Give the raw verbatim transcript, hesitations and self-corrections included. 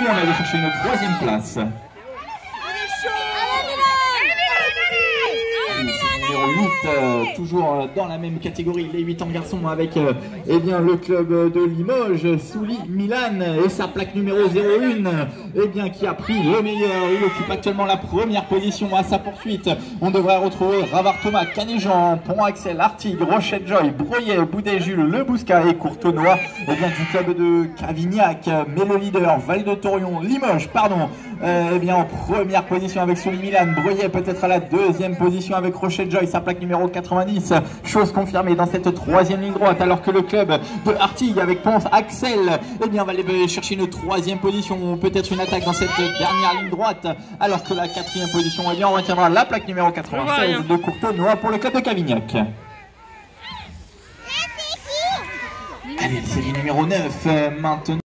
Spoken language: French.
on va aller chercher une troisième place. Numéro huit, euh, toujours dans la même catégorie, les huit ans garçons avec euh, eh bien, le club de Limoges, Souli Milan, et sa plaque numéro zéro un, eh bien, qui a pris le meilleur. Il occupe actuellement la première position à sa poursuite. On devrait retrouver Ravard Thomas, Canéjean, Pont Axel, Artigues, Rochette Joy, Breuillet, Boudet Jules, Le Bouscat et Courtenois, eh bien, du club de Cavignac. Mais le leader, Val de Thorion, Limoges, pardon, euh, eh bien, en première position avec Souli Milan, Breuillet peut-être à la deuxième position avec Rochette Joy, sa plaque numéro quatre-vingt-dix, chose confirmée dans cette troisième ligne droite, alors que le club de Artigues avec Ponce Axel, eh bien, va aller chercher une troisième position, peut-être une attaque dans cette dernière ligne droite, alors que la quatrième position, eh bien, on retiendra la plaque numéro quatre-vingt-seize de Courtenois pour le club de Cavignac. Allez, série numéro neuf, maintenant.